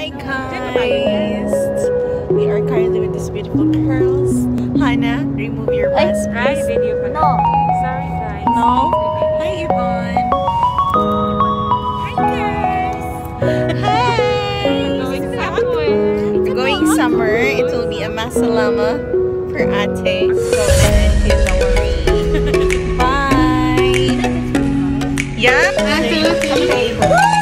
Hi guys! We are currently with these beautiful girls. Hannah, remove your mask, please. Video pa. No. Sorry guys. No? Hi Yvonne! Hi guys. Hi! Going somewhere. It will be a masalama for ate. So let it worry. Bye! Yeah? Okay.